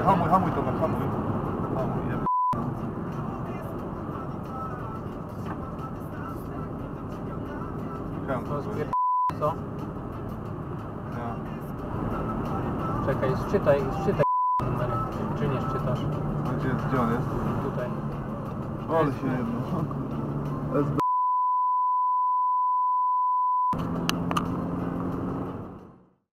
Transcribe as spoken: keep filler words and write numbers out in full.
hamuj, hamuj to, hamuj. Hamuj, jeb... Co? No. Czekaj, szczytaj, szczytaj numery. Czy nie szczytasz? Gdzie, gdzie on jest? Tutaj. Ale się jedno.